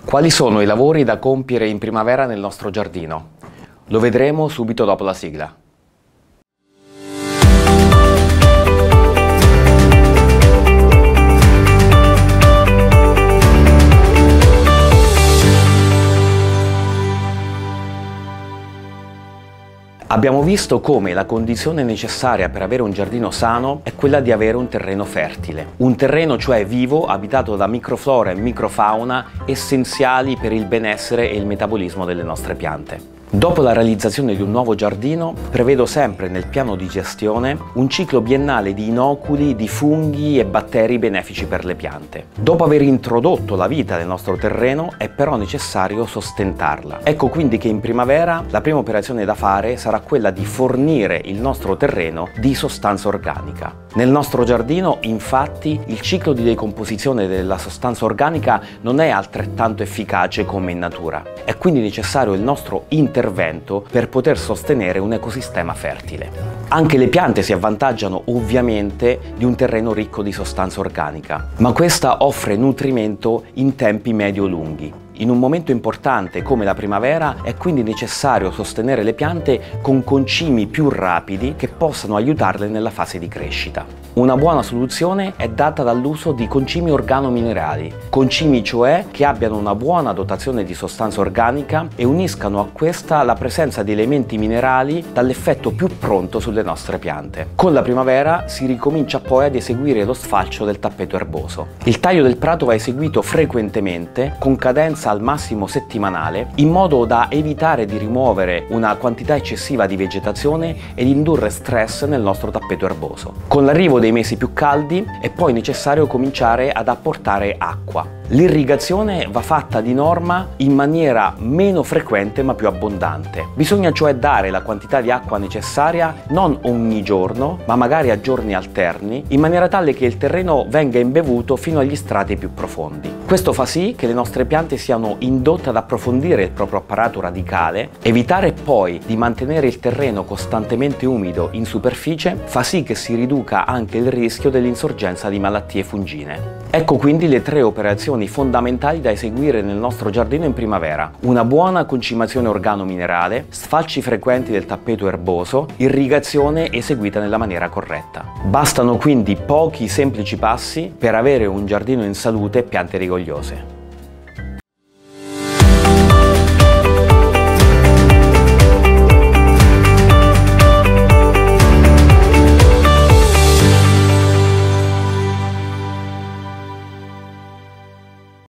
Quali sono i lavori da compiere in primavera nel nostro giardino? Lo vedremo subito dopo la sigla. Abbiamo visto come la condizione necessaria per avere un giardino sano è quella di avere un terreno fertile. Un terreno cioè vivo, abitato da microflora e microfauna essenziali per il benessere e il metabolismo delle nostre piante. Dopo la realizzazione di un nuovo giardino, prevedo sempre nel piano di gestione un ciclo biennale di inoculi di funghi e batteri benefici per le piante. Dopo aver introdotto la vita nel nostro terreno, è però necessario sostentarla. Ecco quindi che in primavera la prima operazione da fare sarà quella di fornire il nostro terreno di sostanza organica. Nel nostro giardino, infatti, il ciclo di decomposizione della sostanza organica non è altrettanto efficace come in natura. È quindi necessario il nostro intervento per poter sostenere un ecosistema fertile. Anche le piante si avvantaggiano ovviamente di un terreno ricco di sostanza organica, ma questa offre nutrimento in tempi medio-lunghi. In un momento importante come la primavera è quindi necessario sostenere le piante con concimi più rapidi che possano aiutarle nella fase di crescita. Una buona soluzione è data dall'uso di concimi organominerali, concimi cioè che abbiano una buona dotazione di sostanza organica e uniscano a questa la presenza di elementi minerali dall'effetto più pronto sulle nostre piante. Con la primavera si ricomincia poi ad eseguire lo sfalcio del tappeto erboso. Il taglio del prato va eseguito frequentemente, con cadenza al massimo settimanale, in modo da evitare di rimuovere una quantità eccessiva di vegetazione e di indurre stress nel nostro tappeto erboso. Con l'arrivo dei mesi più caldi è poi necessario cominciare ad apportare acqua. L'irrigazione va fatta di norma in maniera meno frequente ma più abbondante. Bisogna cioè dare la quantità di acqua necessaria non ogni giorno, ma magari a giorni alterni, in maniera tale che il terreno venga imbevuto fino agli strati più profondi. Questo fa sì che le nostre piante siano indotte ad approfondire il proprio apparato radicale. Evitare poi di mantenere il terreno costantemente umido in superficie fa sì che si riduca anche il rischio dell'insorgenza di malattie fungine. Ecco quindi le tre operazioni fondamentali da eseguire nel nostro giardino in primavera: una buona concimazione organominerale, sfalci frequenti del tappeto erboso, irrigazione eseguita nella maniera corretta. Bastano quindi pochi semplici passi per avere un giardino in salute e piante rigogliose.